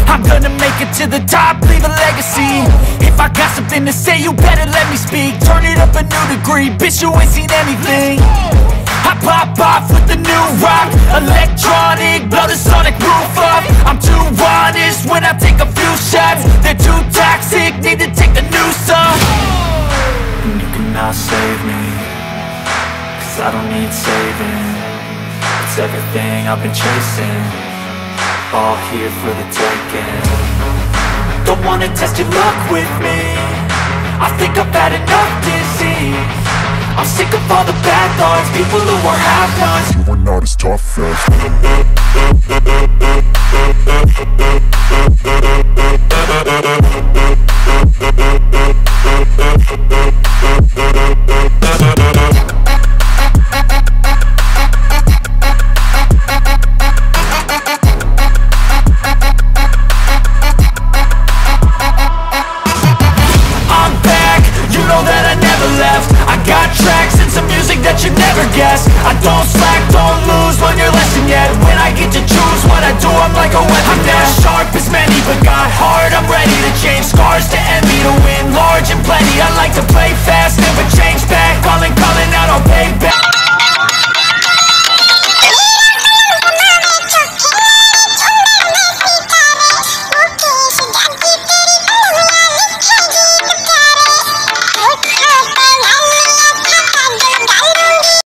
I'm gonna make it to the top, leave a legacy. If I got something to say, you better let me speak. Turn it up a new degree, bitch, you ain't seen anything. I pop off with the new rock, electronic, blow the sonic roof up. I'm too honest when I take a few shots. They're too toxic, need to take the noose off. And you cannot save me, cause I don't need saving. It's everything I've been chasing, all here for the taking. Don't wanna test your luck with me, I think I've had enough disease. I'm sick of all the bad thoughts, people who are half-nots. You are not as tough as I don't slack, don't lose, learn your lesson yet. When I get to choose what I do, I'm like a weapon. I'm not sharp as many, but got heart, I'm ready to change scars to